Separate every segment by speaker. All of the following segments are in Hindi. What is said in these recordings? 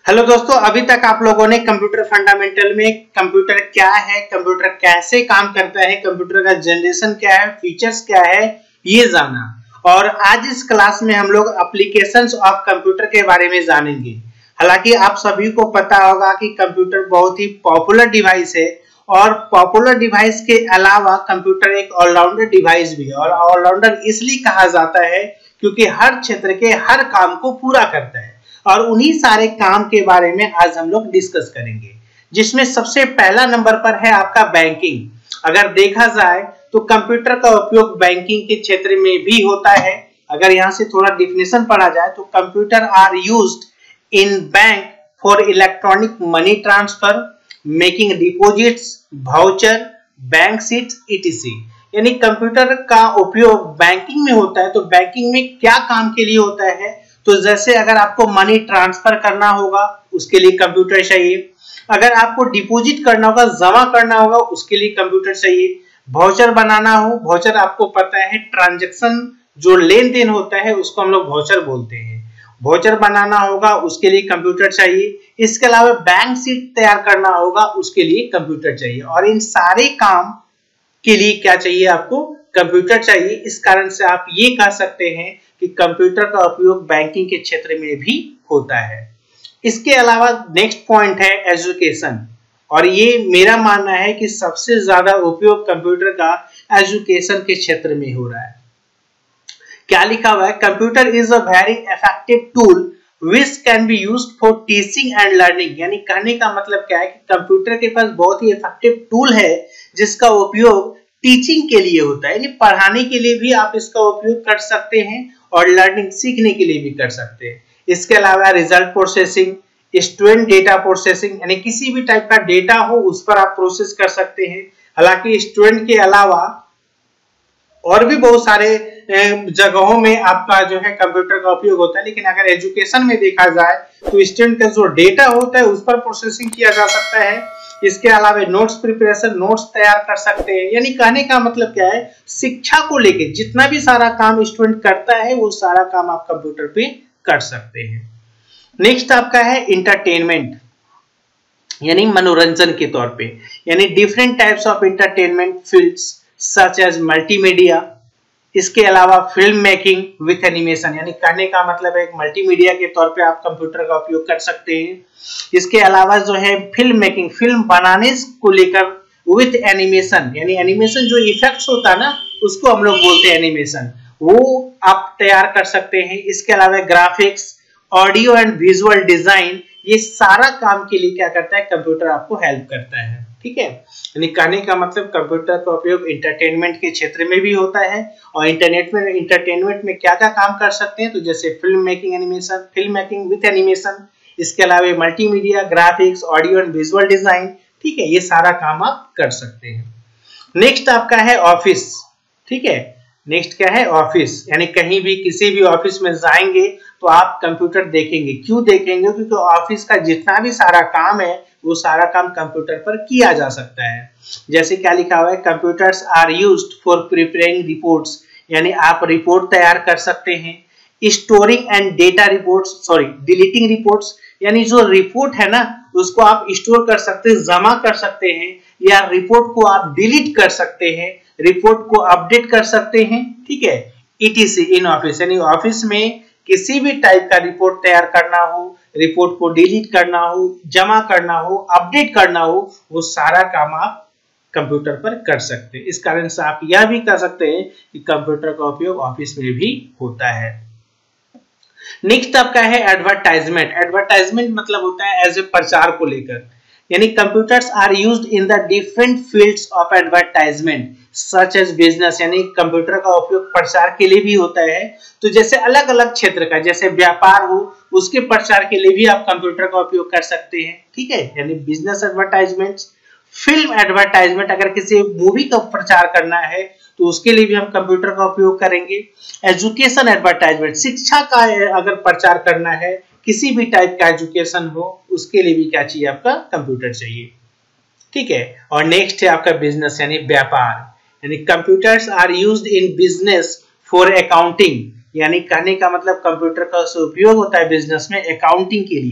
Speaker 1: हेलो दोस्तों, अभी तक आप लोगों ने कंप्यूटर फंडामेंटल में कंप्यूटर क्या है, कंप्यूटर कैसे काम करता है, कंप्यूटर का जनरेशन क्या है, फीचर्स क्या है, ये जाना। और आज इस क्लास में हम लोग एप्लीकेशंस ऑफ कंप्यूटर के बारे में जानेंगे। हालांकि आप सभी को पता होगा कि कंप्यूटर बहुत ही पॉपुलर डिवाइस है और पॉपुलर डिवाइस के अलावा कंप्यूटर एक ऑलराउंडर डिवाइस भी है। और ऑलराउंडर इसलिए कहा जाता है क्योंकि हर क्षेत्र के हर काम को पूरा करता है। और उन्हीं सारे काम के बारे में आज हम लोग डिस्कस करेंगे, जिसमें सबसे पहला नंबर पर है आपका बैंकिंग। अगर देखा जाए तो कंप्यूटर का उपयोग बैंकिंग के क्षेत्र में भी होता है। अगर यहाँ से थोड़ा डिफिनेशन पढ़ा जाए तो computer are used in bank for electronic money transfer, making deposits, voucher, bank sheets ETC. यानी कंप्यूटर का उपयोग बैंकिंग में होता है। तो बैंकिंग में क्या काम के लिए होता है? तो जैसे अगर आपको मनी ट्रांसफर करना होगा उसके लिए कंप्यूटर चाहिए, अगर आपको डिपॉजिट करना होगा, जमा करना होगा, उसके लिए कंप्यूटर चाहिए, वाउचर बनाना हो, वाउचर आपको पता है ट्रांजैक्शन जो लेन देन होता है उसको हम लोग वाउचर बोलते हैं, वाउचर बनाना होगा उसके लिए कंप्यूटर चाहिए। इसके अलावा बैंक सीट तैयार करना होगा उसके लिए कंप्यूटर चाहिए। और इन सारे काम के लिए क्या चाहिए? आपको कंप्यूटर चाहिए। इस कारण से आप ये कह सकते हैं कि कंप्यूटर का उपयोग बैंकिंग के क्षेत्र में भी होता है। इसके अलावा नेक्स्ट पॉइंट है एजुकेशन, और ये मेरा मानना है कि सबसे ज्यादा उपयोग कंप्यूटर का एजुकेशन के क्षेत्र में हो रहा है। क्या लिखा हुआ है? Computer is a very effective tool which can be used for teaching and learning. यानी कहने का मतलब क्या है कि कंप्यूटर के पास बहुत ही इफेक्टिव टूल है जिसका उपयोग टीचिंग के लिए होता है। यानी पढ़ाने के लिए भी आप इसका उपयोग कर सकते हैं और लर्निंग सीखने के लिए भी कर सकते हैं। इसके अलावा result processing, student data processing, यानी किसी भी टाइप का डेटा हो उस पर आप प्रोसेस कर सकते हैं। हालांकि स्टूडेंट के अलावा और भी बहुत सारे जगहों में आपका जो है कंप्यूटर का उपयोग होता है, लेकिन अगर एजुकेशन में देखा जाए तो स्टूडेंट का जो डेटा होता है उस पर प्रोसेसिंग किया जा सकता है। इसके अलावा नोट्स प्रिपरेशन, नोट्स तैयार कर सकते हैं। यानी कहने का मतलब क्या है, शिक्षा को लेके जितना भी सारा काम स्टूडेंट करता है वो सारा काम आप कंप्यूटर पे कर सकते हैं। नेक्स्ट आपका है इंटरटेनमेंट, यानी मनोरंजन के तौर पे। यानी different types of entertainment fields such as multimedia. इसके अलावा फिल्म मेकिंग विथ एनिमेशन, यानी कहने का मतलब है एक मल्टीमीडिया के तौर पे आप कंप्यूटर का उपयोग कर सकते हैं। इसके अलावा जो है फिल्म मेकिंग, फिल्म बनाने को लेकर विथ एनिमेशन, यानी एनिमेशन जो इफेक्ट्स होता है ना उसको हम लोग बोलते हैं एनिमेशन, वो आप तैयार कर सकते हैं। इसके अलावा graphics, audio and visual design, ये सारा काम के लिए क्या करता है? कंप्यूटर आपको हेल्प करता है। ठीक है, यानी कहने का मतलब कंप्यूटर का उपयोग इंटरटेनमेंट के क्षेत्र में भी होता है। और इंटरटेनमेंट में क्या क्या काम कर सकते हैं? तो जैसे film making, animation, film making with animation, इसके अलावा multimedia, graphics, audio and visual design. ठीक है, ये सारा काम आप कर सकते हैं। नेक्स्ट आपका है ऑफिस। ठीक है, नेक्स्ट क्या है? ऑफिस। यानी कहीं भी किसी भी ऑफिस में जाएंगे तो आप कंप्यूटर देखेंगे। क्यों देखेंगे? क्योंकि ऑफिस का जितना भी सारा काम है वो सारा काम कंप्यूटर पर किया जा सकता है। जैसे क्या लिखा हुआ है? Computers are used for preparing reports, यानी आप रिपोर्ट तैयार कर सकते हैं। Storing and data reports, sorry deleting reports, यानी जो रिपोर्ट है ना उसको आप स्टोर कर सकते हैं, जमा कर सकते हैं, या रिपोर्ट को आप डिलीट कर सकते हैं, रिपोर्ट को अपडेट कर सकते हैं। ठीक है, ईटीसी इन ऑफिस, यानी ऑफिस में किसी भी टाइप का रिपोर्ट तैयार करना हो, रिपोर्ट को डिलीट करना हो, जमा करना हो, अपडेट करना हो, वो सारा काम आप कंप्यूटर पर कर सकते हैं। इस कारण से आप यह भी कह सकते हैं कि कंप्यूटर का उपयोग ऑफिस में भी होता है। नेक्स्ट आपका है एडवर्टाइजमेंट। एडवर्टाइजमेंट मतलब होता है एज ए प्रचार को लेकर, यानी computers are used in the different fields of advertisement such as business, यानी कंप्यूटर का उपयोग प्रचार के लिए भी होता है। तो जैसे अलग अलग क्षेत्र का, जैसे व्यापार हो उसके प्रचार के लिए भी आप कंप्यूटर का उपयोग कर सकते हैं। ठीक है, यानी बिजनेस एडवर्टाइजमेंट। फिल्म एडवर्टाइजमेंट, अगर किसी मूवी का प्रचार करना है तो उसके लिए भी हम कंप्यूटर का उपयोग करेंगे। एजुकेशन एडवर्टाइजमेंट, शिक्षा का अगर प्रचार करना है, किसी भी टाइप का एजुकेशन हो उसके लिए भी क्या चाहिए? आपका कंप्यूटर चाहिए। ठीक है, और नेक्स्ट है आपका बिजनेस यानी व्यापार, यानी computers are used in business for accounting, यानी कहने का मतलब कंप्यूटर का उपयोग होता है बिजनेस में अकाउंटिंग के लिए।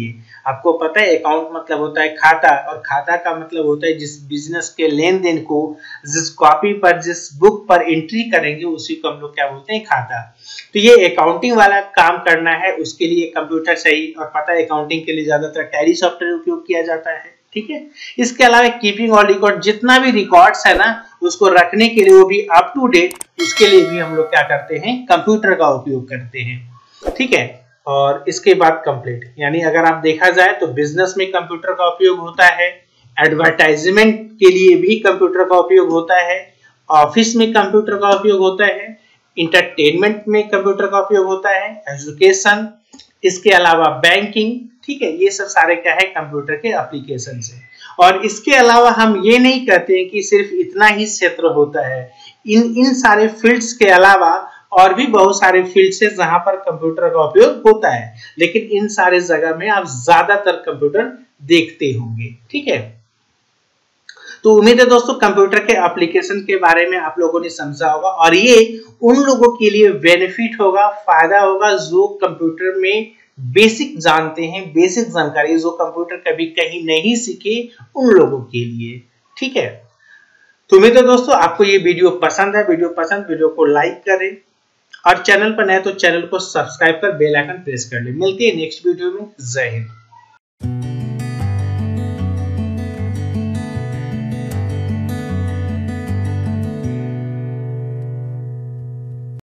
Speaker 1: आपको पता है अकाउंट मतलब होता है खाता, और खाता का मतलब होता है जिस बिजनेस के लेन देन को जिस कॉपी पर, जिस बुक पर एंट्री करेंगे उसी को हम लोग क्या बोलते हैं, खाता। तो ये अकाउंटिंग वाला काम करना है, उसके लिए कंप्यूटर चाहिए, और पता है अकाउंटिंग के लिए ज्यादातर टैली सॉफ्टवेयर उपयोग किया जाता है, ठीक है। इसके अलावा कीपिंग और रिकॉर्ड, जितना भी रिकॉर्ड्स है ना उसको रखने के लिए, वो भी अप टू डेट, उसके लिए भी हम लोग क्या करते हैं, कंप्यूटर का उपयोग करते हैं, ठीक है। और इसके बाद कंप्लीट, यानी अगर आप देखा जाए तो बिजनेस में कंप्यूटर का उपयोग होता है, एडवर्टाइजमेंट के लिए भी कंप्यूटर का उपयोग होता है, ऑफिस में कंप्यूटर का उपयोग होता है, इंटरटेनमेंट में कंप्यूटर का उपयोग होता है, एजुकेशन, इसके अलावा बैंकिंग, ठीक है। ये सब सारे क्या है, कंप्यूटर के एप्लीकेशन है। और इसके अलावा हम ये नहीं कहते हैं कि सिर्फ इतना ही क्षेत्र होता है, इन सारे फील्ड्स के अलावा और भी बहुत सारे फील्ड्स है जहां पर कंप्यूटर का उपयोग होता है, लेकिन इन सारे जगह में आप ज्यादातर कंप्यूटर देखते होंगे, ठीक है। तो उम्मीद है दोस्तों कंप्यूटर के एप्लीकेशन के बारे में आप लोगों ने समझा होगा, और ये उन लोगों के लिए बेनिफिट होगा, फायदा होगा जो कंप्यूटर में बेसिक जानते हैं, बेसिक जानकारी जो कंप्यूटर कभी कहीं नहीं सीखे उन लोगों के लिए, ठीक है। तो उम्मीद है दोस्तों आपको ये वीडियो पसंद है, वीडियो को लाइक करें, और चैनल पर नए तो चैनल को सब्सक्राइब कर बेल आइकन प्रेस कर ले। मिलते हैं नेक्स्ट वीडियो में। जय हिंद।